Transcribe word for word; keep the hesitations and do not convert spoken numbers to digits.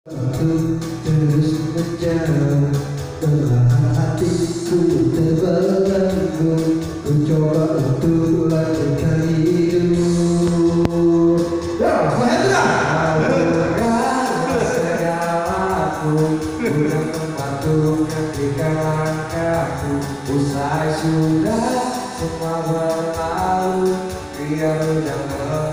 Aku terus menjauh, perlahan hatiku terbelenggu. Ku coba untuk lanjutkan hidup. Ya, bukan segalaku, bukan tempatku ketika langkahku. Usai sudah semua berlalu, biar udah